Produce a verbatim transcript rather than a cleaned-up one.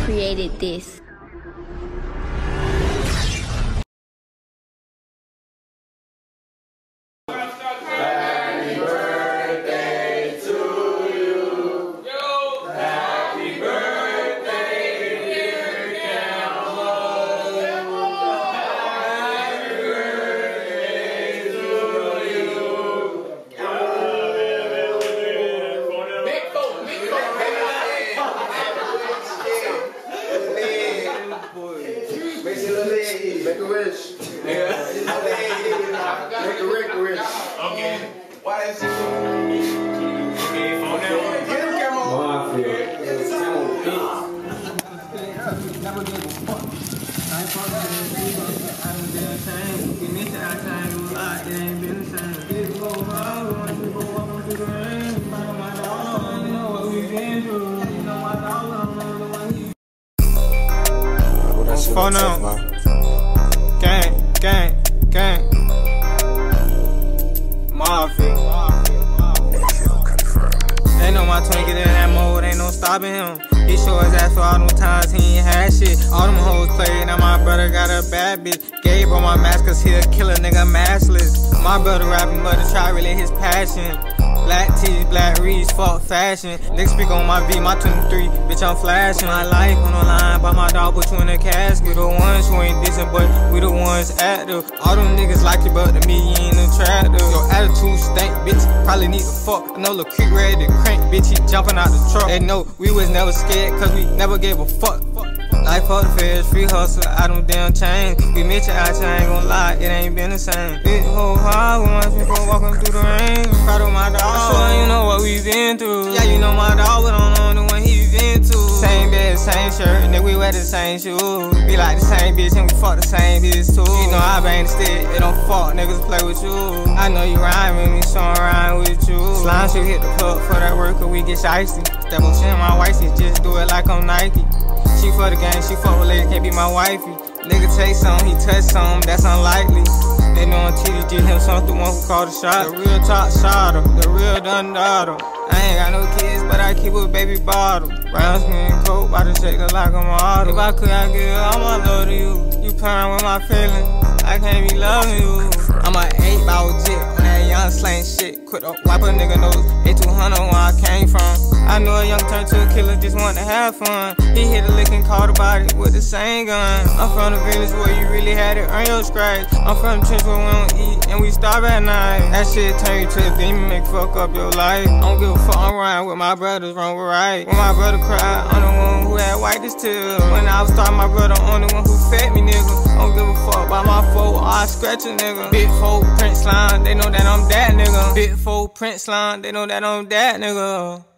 created this. Happy birthday to you. Yo. Happy birthday, dear Camo. Happy birthday to you. Big folk, big folk. Make a leg, make a wish. Yeah. Make a record wish. Okay. Why is it? Okay, phone down. Get him, Camo. Oh, I feel it. Never gave a fuck. I ain't fucking with you. I done been the same. We miss it, I can't do a lot. It ain't been the same. It's so hard. We want to go walking through the rain. Find my dog. You know what we've been through. You know my dog. I'm the one he. Phone up. Gang, gang, gang. Mafia. They know my twin get in that mode, ain't no stopping him. He show his ass for all them times he ain't had shit. All them hoes played, now my brother got a bad bitch. Gave on my mask cause he a killer nigga maskless. My brother rapping but the try really his passion. Black tees, black reeds, fuck fashion. Niggas speak on my V, my twenty-three, bitch I'm flashing. My life on the line, by my dog put you in a casket. The ones who ain't decent, but we the ones active. All them niggas like you, but to me you ain't attractive. Your attitude stink, bitch, probably need to fuck. I know Lil' Creek ready to crank, bitch, he jumping out the truck. They know we was never scared, cause we never gave a fuck. Life for the feds, free hustle, I don't damn change. We met you out, I ain't gon' lie, it ain't been the same. Big whole hard, when my people walking through the rain. Proud of my dog, I sure you know what we been through. Yeah, you know my dog, but I don't know the one he been to. Same bed, same shirt, and then we wear the same shoes. Be like the same bitch, and we fuck the same bitch too. You know I bang the stick, it don't fuck, niggas play with you. I know you rhyme with me, so I'm rhyme with you. Slime should hit the plug for that work, cause we get shiesty. Step on shit, my wifey, just do it like I'm Nike. She for the game, she fuck with ladies, can't be my wifey. Nigga take some, he touch some, that's unlikely. They know on T D G, him some the one who called the shot. The real top shotter, the real done daughter. I ain't got no kids, but I keep a baby bottle. Brown skin coat, about to shake it like a model. If I could, I'd give all my love to you. You playing with my feelings, I can't be loving you. I'm a eight ball jet on that young slang shit. Quit up, wipe a nigga nose, A two hundred where I came from. I know a young turn to a killer, just want to have fun. He hit a lick and caught a body with the same gun. I'm from the village where you really had to earn your stripes. I'm from the trench where we don't eat and we starve at night. That shit turn you to a demon, make fuck up your life. I don't give a fuck, I'm riding with my brothers, wrong or right. When my brother cried, I'm the one who had wiped his tears. When I was starting, my brother, I'm the one who fed me, nigga. I don't give a fuck about my foe, I scratch a nigga. Big four Prince line, they know that I'm that nigga. Big four Prince line, they know that I'm that nigga.